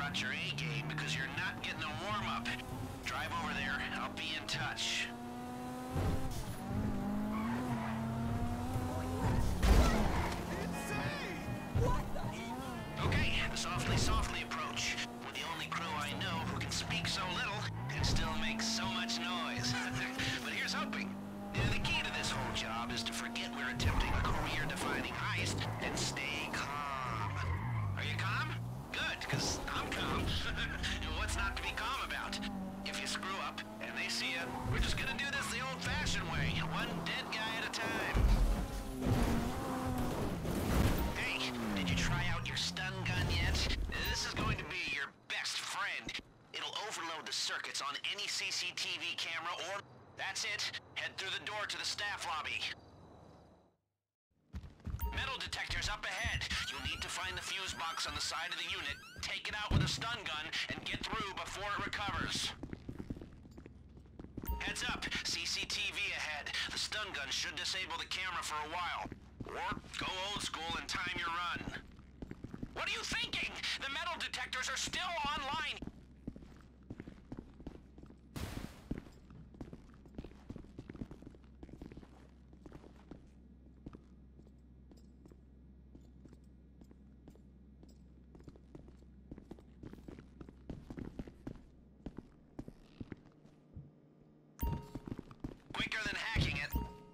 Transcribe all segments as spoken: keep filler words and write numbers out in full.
brought your A game because you're not getting a warm-up. Drive over there, I'll be in touch. Okay, the softly, softly approach. With the only crew I know who can speak so little and still make so much noise. But here's hoping. The key to this whole job is to forget we're attempting a career-defining heist and stay calm. Are you calm? Good, because I'm calm. What's not to be calm about? If you screw up and they see you, we're just gonna do this the old-fashioned way, one dead guy at a time. Hey, did you try out your stun gun yet? This is going to be your best friend. It'll overload the circuits on any C C T V camera or... That's it. Head through the door to the staff lobby. Metal detector's up ahead. You'll need to find the fuse box on the side of the unit, take it out with a stun gun, and get through before it recovers. Heads up. C C T V ahead. The stun gun should disable the camera for a while. Or go old school and time your run. What are you thinking? The metal detectors are still online. Quicker than hacking it.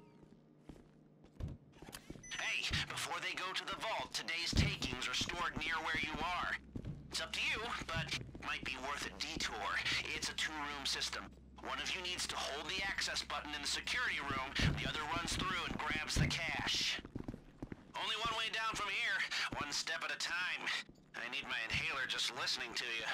Hey, before they go to the vault, today's takings are stored near where you are. It's up to you, but might be worth a detour. It's a two-room system. One of you needs to hold the access button in the security room, the other runs through and grabs the cash. Only one way down from here, one step at a time. I need my inhaler just listening to you.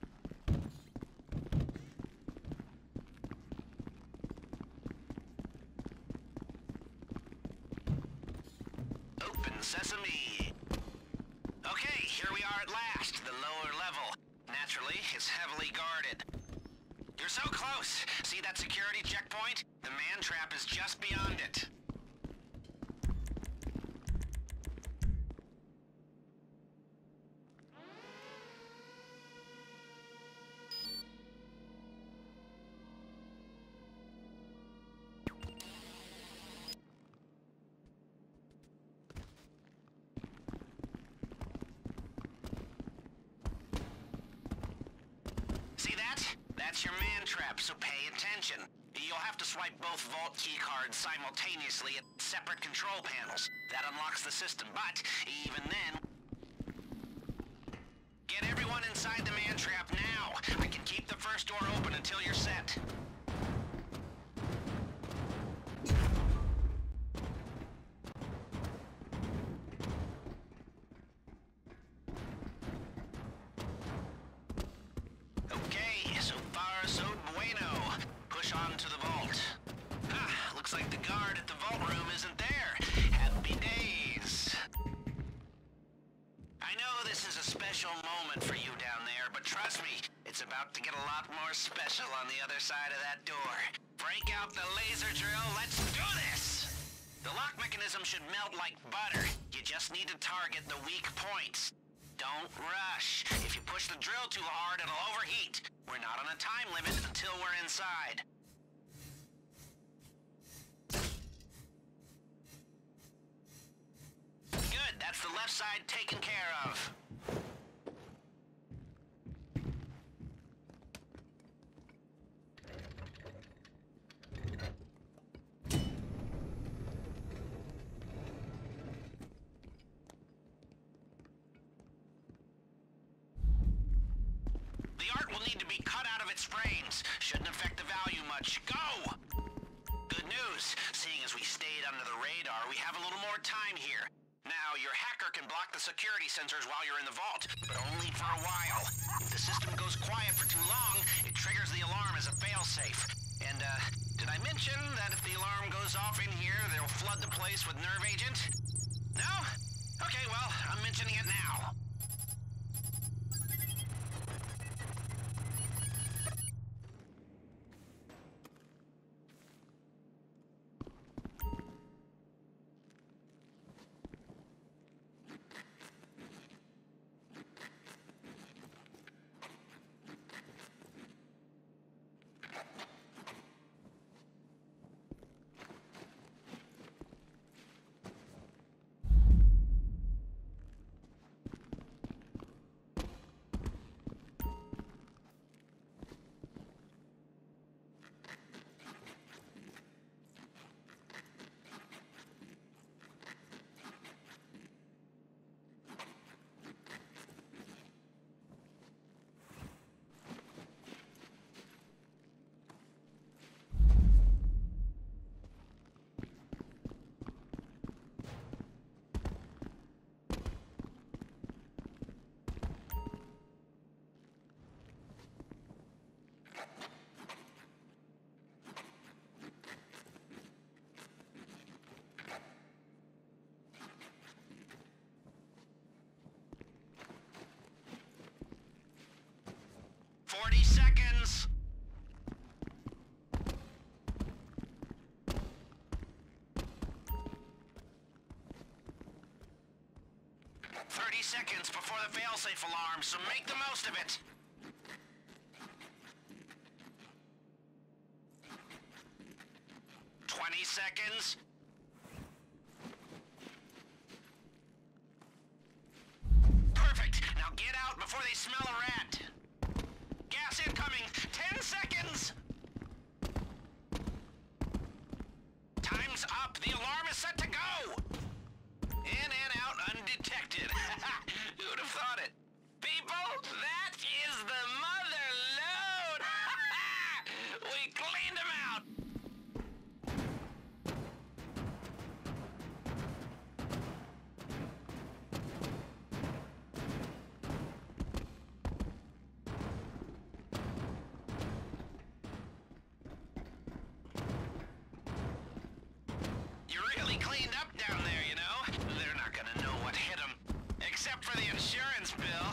Open sesame. Okay, here we are at last, the lower level. Naturally, it's heavily guarded. You're so close. See that security checkpoint? The man trap is just beyond it. See that? That's your man trap, so pay attention. You'll have to swipe both vault keycards simultaneously at separate control panels. That unlocks the system, but even then... Get everyone inside the man trap now. I can keep the first door open until you're set. Okay, so far so bueno. Push on to the vault. Ah, looks like the guard at the vault room isn't there. Happy days. I know this is a special moment for you down there, but trust me, it's about to get a lot more special on the other side of that door. Break out the laser drill, let's do this! The lock mechanism should melt like butter. You just need to target the weak points. Don't rush. If you push the drill too hard, it'll overheat. We're not on a time limit until we're inside. Good, that's the left side taken care of. The art will need to be cut out of its frames. Shouldn't affect the value much. Go! Good news. Seeing as we stayed under the radar, we have a little more time here. Now, your hacker can block the security sensors while you're in the vault, but only for a while. If the system goes quiet for too long, it triggers the alarm as a failsafe. And, uh, did I mention that if the alarm goes off in here, they'll flood the place with nerve agent? No? Okay, well, I'm mentioning it now. seconds before the failsafe alarm, so make the most of it. Twenty seconds. Perfect. Now get out before they smell a rat. Gas incoming. Ten seconds. Time's up. The alarm is set to go. In and out undetected. Who'd have thought it? People, that is the mother load. We cleaned them out. You really cleaned up down there, you know? They're not gonna know what hit them. Except for the insurance bill.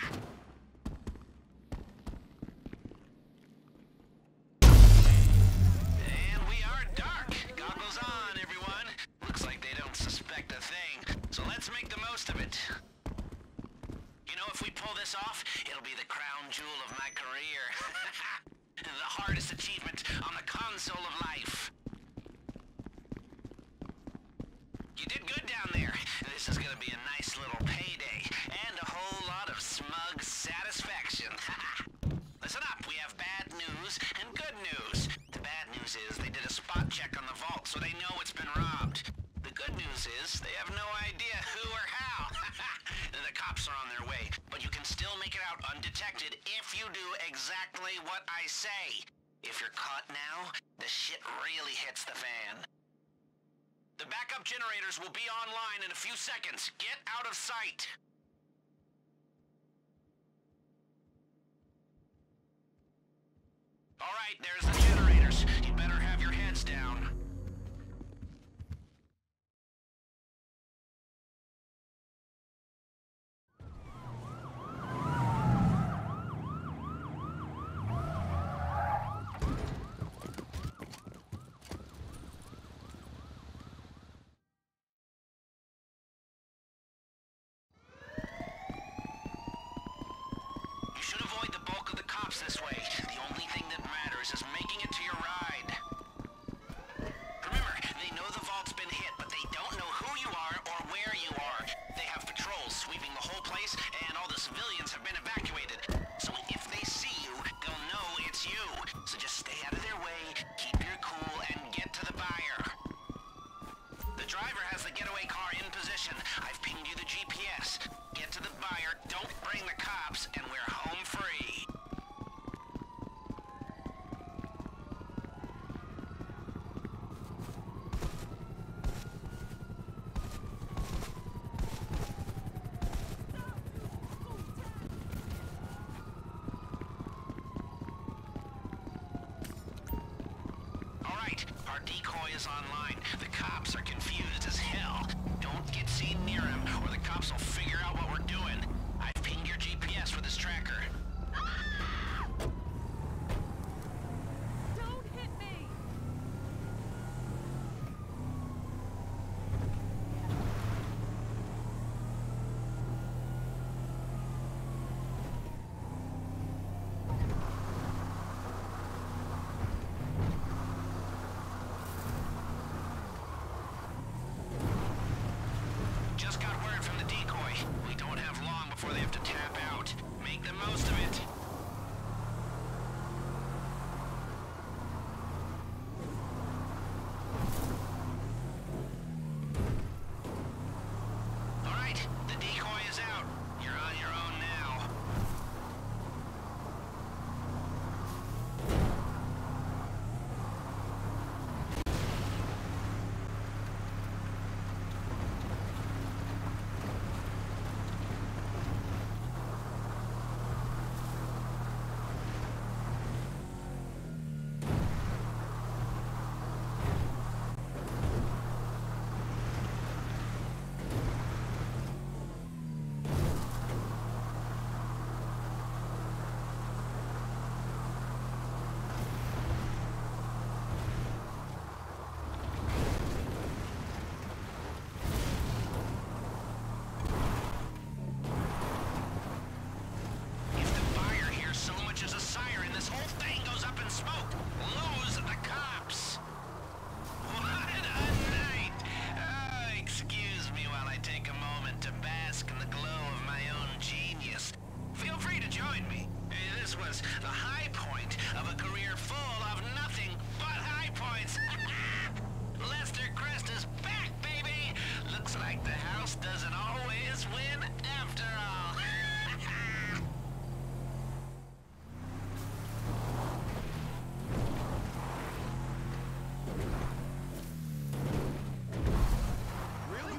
And we are dark. Goggles on, everyone. Looks like they don't suspect a thing. So let's make the most of it. You know, if we pull this off, it'll be the crown jewel of my career. The hardest achievement on the console of life. You did good down there. This is gonna be a nice little payday, and a whole lot of smug satisfaction. Listen up, we have bad news and good news. The bad news is they did a spot check on the vault, so they know it's been robbed. The good news is they have no idea who or how. The cops are on their way, but you can still make it out undetected if you do exactly what I say. If you're caught now, the shit really hits the fan. The backup generators will be online in a few seconds. Get out of sight. All right, there's the generators. You better have your heads down. This way. The only thing that matters is making it to your ride. Remember, they know the vault's been hit, but they don't know who you are or where you are. They have patrols sweeping the whole place, and all the civilians have been evacuated. So if they see you, they'll know it's you. So just stay out of their way, keep your cool, and get to the buyer. The driver has the getaway car in position. I've pinged you the G P S. Get to the buyer, don't bring the cops, and we're home free. Our decoy is online. The cops are confused as hell. Don't get seen near him, or the cops will figure out what we're doing. I've pinged your G P S with his tracker. Don't hit me! Just got word from the decoy. We don't have long before they have to tap out. Make the most of it. was the high point of a career full of nothing but high points. Lester Crest is back, baby! Looks like the house doesn't always win after all. Really?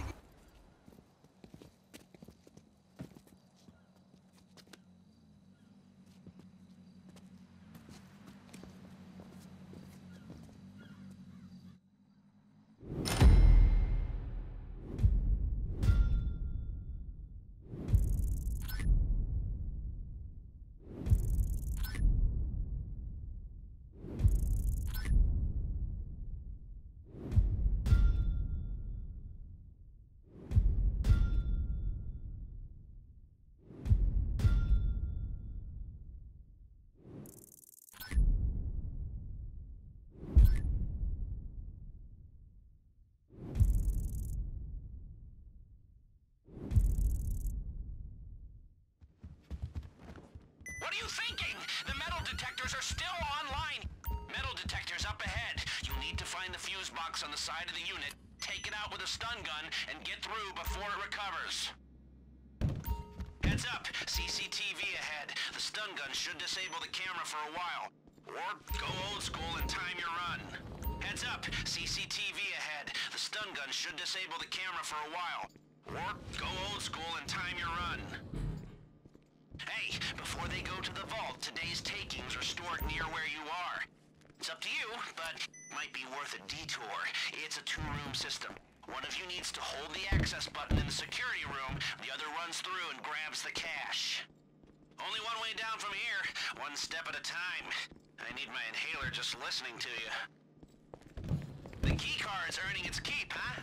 What are you thinking? The metal detectors are still online. Metal detectors up ahead. You'll need to find the fuse box on the side of the unit, take it out with a stun gun, and get through before it recovers. Heads up, C C T V ahead. The stun gun should disable the camera for a while. Or go old school and time your run. Heads up, C C T V ahead. The stun gun should disable the camera for a while. Or go old school and time your run. Hey, before they go to the vault, today's takings are stored near where you are. It's up to you, but might be worth a detour. It's a two-room system. One of you needs to hold the access button in the security room, the other runs through and grabs the cash. Only one way down from here, one step at a time. I need my inhaler just listening to you. The key card's earning its keep, huh?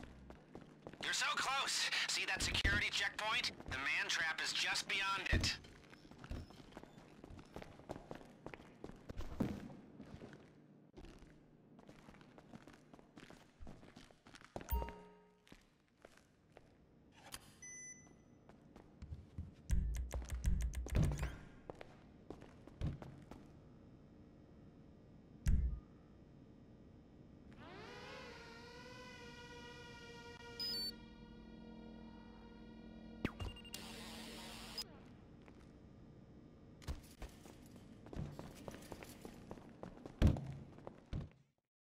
You're so close. See that security checkpoint? The man trap is just beyond it.